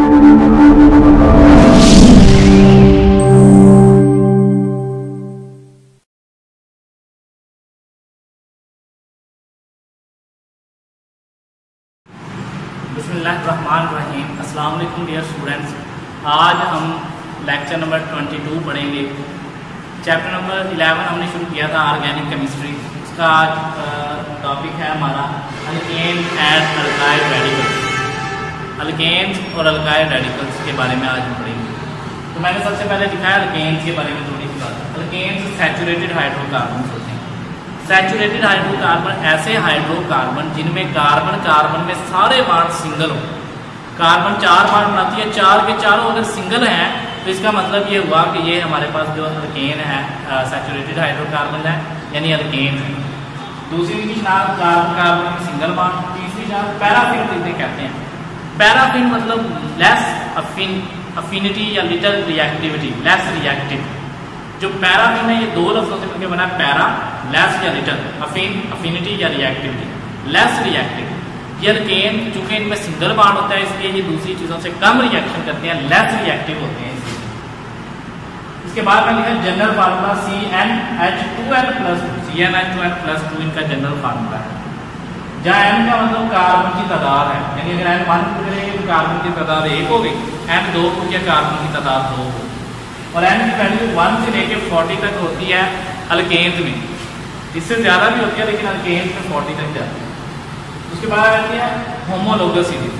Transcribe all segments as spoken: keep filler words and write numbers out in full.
बिस्मिल्लाहिर्रहमानिर्रहीम। अस्सलाम वालेकुम डियर स्टूडेंट्स। आज हम लेक्चर नंबर बाईस पढ़ेंगे। चैप्टर नंबर ग्यारह हमने शुरू किया था ऑर्गेनिक केमिस्ट्री। उसका आज टॉपिक है हमारा alkane and alkyl radicals. Alkanes और अल्काइल रेडिकल्स के बारे में आज हम पढ़ेंगे। तो मैंने सबसे पहले दिखाया अल्केन्स के बारे में थोड़ी सी बात। अल्केन्स सैचुरेटेड हाइड्रोकार्बन होते हैं। सैचुरेटेड हाइड्रोकार्बन ऐसे हाइड्रोकार्बन जिनमें कार्बन कार्बन में सारे बॉन्ड सिंगल हो। कार्बन चार बॉन्ड बनाती है, चार के चारों अगर सिंगल हैं तो इसका मतलब ये हुआ कि ये हमारे पास जो अल्केन है सैचुरेटेड हाइड्रोकार्बन है, यानी अल्केन है। दूसरी की नाम कार्बन कार्बन में सिंगल बॉन्ड। तीसरी नाम पैराफिन इसे कहते हैं। पैराफिन मतलब लेस अफिन अफिनिटी या लिटल रिएक्टिविटी, लेस रिएक्टिव। जो पैराफिन है ये दो लफ्जों से मिलकर बना है, पैरा लेस या लिटल, अफिन अफिनिटी या रिएक्टिविटी, लेस रिएक्टिव। ये अल्केन चूंकि इनमें सिंगल बॉन्ड होता है इसलिए ये दूसरी चीजों से कम रिएक्शन करते हैं, लेस रिएक्टिव होते हैं। इसके बाद में लिखा general formula C N H two N plus two, C N H two N plus two इनका जनरल फार्मूला है। जहाँ एन का मतलब कार्बन की तादाद है, यानी अगर एन वन को करेंगे तो कार्बन की तादाद एक होगी, एन दो को किया कार्बन की तादाद दो होगी। और एन की वैल्यू वन से लेकर फोर्टी तक होती है अल्केन्स में, इससे ज्यादा भी होती है लेकिन अल्केन्स में फोर्टी तक जाती है। उसके बाद आती है होमोलोगस सीरीज।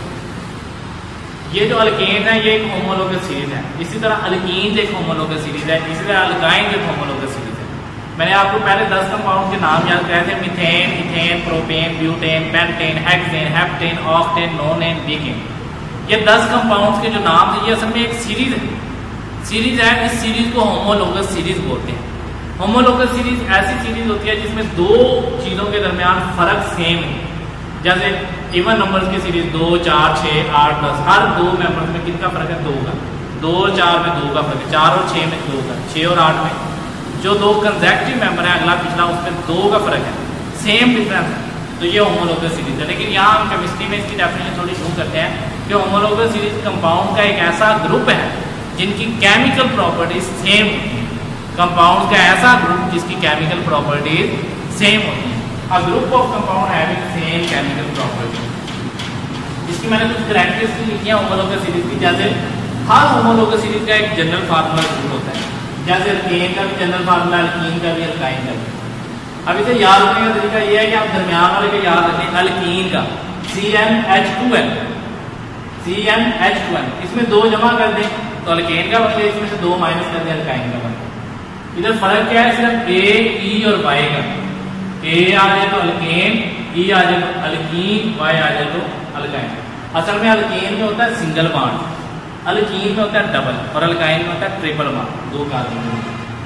ये जो अल्केन है ये एक होमोलोगस सीरीज है। इसी तरह अल्कीन्स एक होमोलोगस सीरीज है, इसी तरह अल्काइन्स एक होमोलोगस सीरीज है। मैंने आपको पहले दस कंपाउंड के नाम याद कराए थे, methane, ethane, propane, butane, pentane, hexane, heptane, octane, nonane, decane. ये दस कंपाउंड्स के जो नाम थे ये असल में एक सीरीज है सीरीज है इस सीरीज को होमोलोगस सीरीज बोलते हैं। होमोलोगस सीरीज ऐसी सीरीज होती है जिसमें दो चीजों के दरमियान फर्क सेम है। जैसे इवन नंबर्स की सीरीज दो, चार, छः, आठ, दस, हर दो मेंबर्स में कितना फर्क है? दो का। दो और चार में दो का फर्क है, चार और छः में दो का, छः और आठ में जो दो कंसेक्यूटिव मेंबर है अगला पिछला उसमें दो का फर्क है, सेम डिफरेंस है, तो ये होमोलोगस सीरीज है। लेकिन यहाँ हम केमिस्ट्री में इसकी डेफिनेशन थोड़ी शुरू करते हैं कि होमोलोगस सीरीज कंपाउंड का एक ऐसा ग्रुप है जिनकी केमिकल प्रॉपर्टीज सेम होती हैं। कंपाउंड का ऐसा ग्रुप जिसकी केमिकल प्रॉपर्टीज सेम होती हैं। A group of compound having same chemical properties। इसकी मैंने कुछ कैरेक्टरिस्टिक्स लिखी है होमोलोगस सीरीज की। जैसे हर होमोलोगस सीरीज का एक जनरल फार्मूला जरूर होता है, जैसे अल्केन का भी जनरल फार्मूला, अल्कीन का भी, अल्काइन का भी। अब इसे याद रखने का तरीका यह है कि आप दरमियान वाले का याद रखें, अल्कीन का C N H two N, C N H two N, इसमें दो जमा कर दें तो अल्केन का बन गया, इसमें से दो माइनस कर दें अल्काइन का बन गया। इधर फर्क क्या है? सिर्फ ए, ई और वाई का। ए आ जाए तो अल्केन, ई आ जाए तो अल्कीन, वाई आ जाए तो अल्काइन। असल में अल्केन में होता है सिंगल बॉन्ड, अल्कीन में होता है डबल और अल्काइन में होता है ट्रिपल बॉन्ड, दो कार्बन।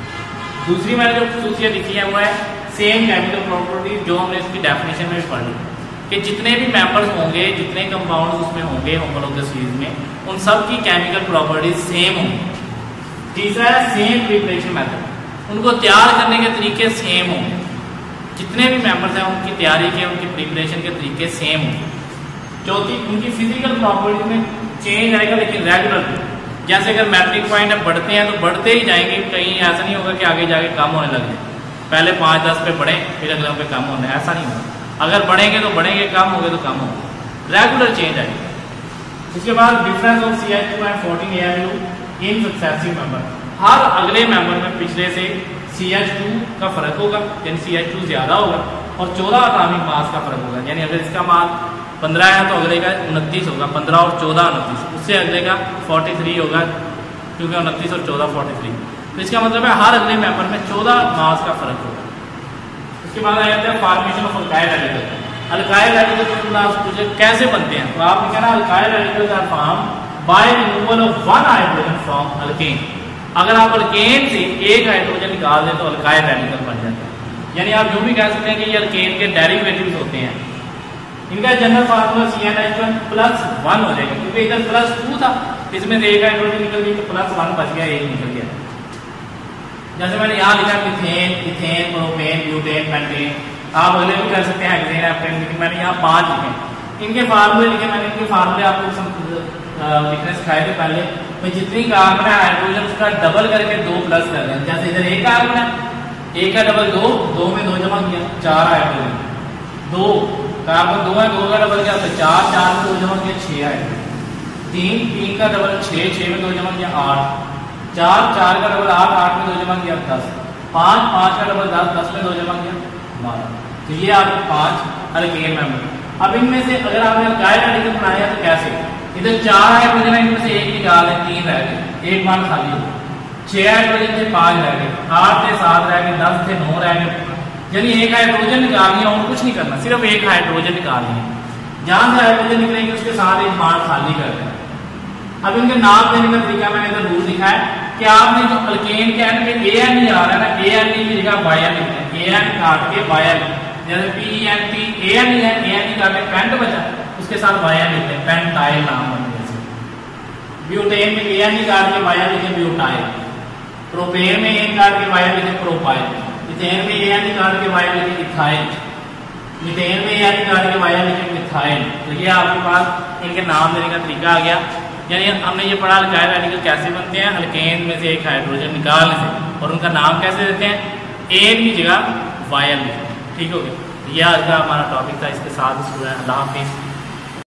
दूसरी मैंने जो खसूसियत लिखी है वो है सेम केमिकल प्रॉपर्टीज, जो हमने इसकी डेफिनेशन में भी पढ़ ली कि जितने भी मेंबर्स होंगे, जितने कंपाउंड उसमें होंगे होमोलोगस सीरीज में, उन सब की केमिकल प्रॉपर्टीज सेम होंगी। तीसरा है सेम प्रिपरेशन मेथड, उनको तैयार करने के तरीके सेम होंगे। जितने भी मेंबर्स हैं उनकी तैयारी के, उनकी प्रिपरेशन के तरीके सेम होंगे। चौथी, उनकी फिजिकल प्रॉपर्टी में चेंज आएगा लेकिन रेगुलर। जैसे अगर मैट्रिक पॉइंट अब बढ़ते हैं तो बढ़ते ही जाएंगे, कहीं ऐसा नहीं होगा कि आगे जाके कम होने लगे, पहले पाँच दस पे बढ़े फिर अगले पे कम होने, ऐसा नहीं होगा। अगर बढ़ेंगे तो बढ़ेंगे, कम होंगे तो कम होंगे, रेगुलर चेंज आएगा। उसके बाद difference of C H two and fourteen A M U in successive member, हर अगले मेंबर में पिछले से सी एच टू का फर्क होगा, यानी सी एच टू ज्यादा होगा, और चौदह अटामिक मास का फर्क होगा। यानी अगर इसका मास पंद्रह है तो अगले का उनतीस होगा, पंद्रह और चौदह उनतीस, उससे अगले का फोर्टी थ्री होगा, क्योंकि उनतीस और चौदह फोर्टी थ्री। तो इसका मतलब है हर अगले मेंबर में चौदह मास का फर्क होगा। उसके बाद आ जाता है formation of alkyl radical. Alkyl radical कैसे बनते हैं? तो आपने कहना alkyl radicals are formed by removal of one hydrogen from alkane. अगर आप अल्केन से एक हाइड्रोजन निकाल दें तो अल्काइल रेडिकल बन जाता है। यानी आप यूं भी कह सकते हैं कि ये अल्केन के डेरिवेटिव्स होते हैं। इनका general formula C N H one plus one हो जाएगा, क्योंकि इधर प्लस टू था, इसमें से एक हाइड्रोजन निकल गई तो प्लस वन बच गया, एक निकल गया। जैसे मैंने यहाँ लिखा methane, ethane, propane, butane, pentane. आप अगले भी कर सकते हैं हेक्सेन, हेप्टेन, लेकिन मैंने यहाँ पांच लिखे। इनके फार्मूले लिखे मैंने, इनके फार्मूले आपको लिखने सिखाए थे पहले। तो जितनी कार्बन है हाइड्रोजन उसका डबल करके दो प्लस कर दें। जैसे इधर एक कार्बन है, एक का डबल दो, दो में दो जमा किया चार हाइड्रोजन, दो कार्बन दो है, दो का डबल किया तो चार, चार में दो जमा किया छह हाइड्रोजन, तीन, तीन का डबल छह, छह में दो जमा किया आठ, चार, चार का डबल आठ, आठ में दो जमा किया दस, पाँच, पाँच का डबल दस, दस में दो जमा किया बारह। तो ये आपके पांच अल्केन मेंबर। अब इनमें से अगर आपने अल्काइल रेडिकल बनाया तो कैसे, इधर चार हाइड्रोजन है, इनमें से एक निकाल दें, तीन रह गए, एक मान खाली हो, छह हाइड्रोजन से पांच रह गए, आठ से सात रह गए, दस से नौ रह गए, यानी एक हाइड्रोजन निकाल लिया और कुछ नहीं करना, सिर्फ एक हाइड्रोजन निकाल लिया। जहां से हाइड्रोजन निकलेंगे उसके साथ एक मान खाली कर दें। अब इनके नाम देने का तरीका मैंने इधर रूल लिखा है कि आपने जो अल्केन के एंड में ए एन नहीं आ रहा है ना, ए एन की जगह वाई एन लिखते हैं, ए एन काट के वाई एन, जैसे P N T, A N है, ए एन काट के पेंट बचा, उसके साथ वाई एन लिखते हैं, पेंटाइल नाम बन गया। ब्यूटेन में ए एन काट के वाई एन लिखे ब्यूटाइल, प्रोपेन में ए काट के वाई एन लिखे प्रोपाइल, इथेन में ए एन काट के वाई एन लिखे इथाइल, मीथेन में ए एन काट के वाई एन लिखे मिथाइल। तो ये आपके पास इनके नाम देने का तरीका आ गया। यानी हमने ये पढ़ा अल्काइल रेडिकल कैसे बनते हैं, अल्केन में से एक हाइड्रोजन निकालने से, और उनका नाम कैसे देते हैं, ए की जगह वाई एन लिखते हैं। ठीक हो गया, यह आज का हमारा टॉपिक था। इसके साथ स्टूडेंट अल्लाह हाफिज़।